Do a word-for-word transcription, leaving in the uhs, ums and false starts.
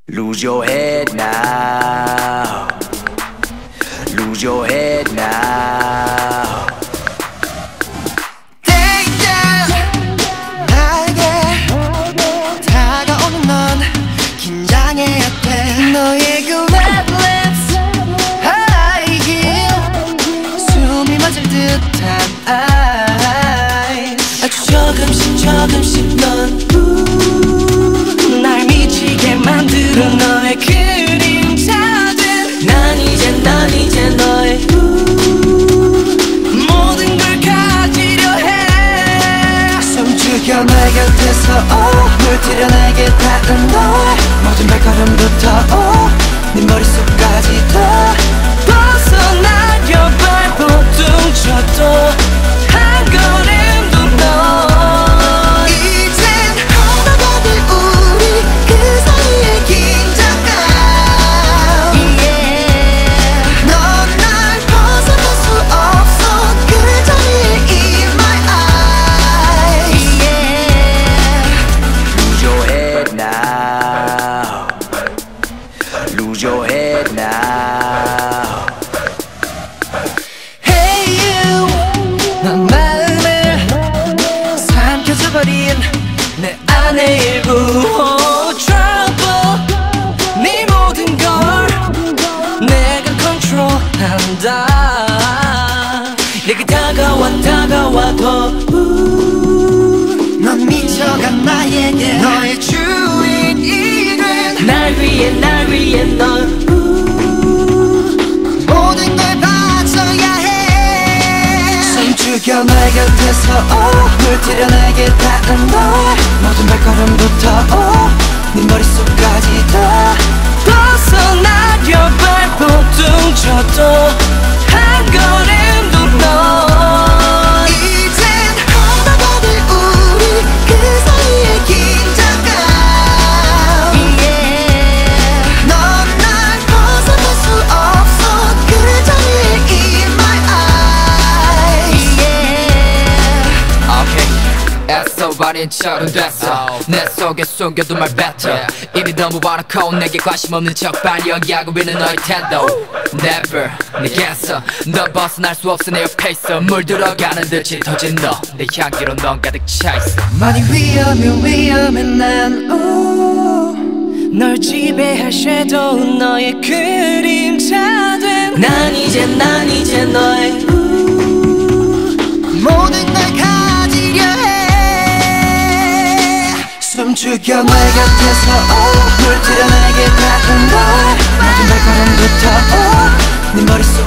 Lose your head now. Lose your head now. Take down 나에게 다가오는 넌 긴장해야 돼. 너의 그 red lips, high heel, 숨이 멎을 듯한 eyes. 아주 조금씩 조금씩 넌 날 미치게 만들어. 너의 그림자들. 난 이제 난 이제 너의 모든 걸 가지려 해. 숨죽여 내 곁에서 oh, 물들여 내게 닿은 너의 모든 발걸음부터 oh, 네 머릿속까지 다 벗어나려 발버둥 쳐도 한 걸음도 너. Lose your head now. Hey you, 넌 마음을 삼켜져버린 내 안의 일부. Oh, trouble, 네 모든 걸 내가 컨트롤한다. 내게 다가와 다가와도 넌 미쳐가 나에게 너의 주인이 된. 날 위해 날 위해 넌 모든 걸 바쳐야 해. 숨죽여 내 곁에서 oh, 물들여 내게 닿은 너의 모든 발걸음부터 oh, 네 머릿속까지 다 벗어나려 발버둥 쳐도 한 걸음도 너. 버린처럼 됐어. 내 속에 숨겨둔 말 뱉어. 이미 너무 완악하고 내게 관심 없는 척 빨리 연기하고 있는 너의 태도. Never 내게서 너 벗어날 수 없어. 내 옆에 있어. 물들어가는 듯이 터진 너. 내 향기로 넌 가득 차있어. 많이 위험해 위험해 난 오, 널 지배할 섀도우 너의 그림자 된. 난 이제 난 이제 너의 모든 걸 가지려 해. 숨죽여 내 곁에서 oh, 물들여 내게 닿은 너의 모든 발걸음부터 oh, 네 머릿속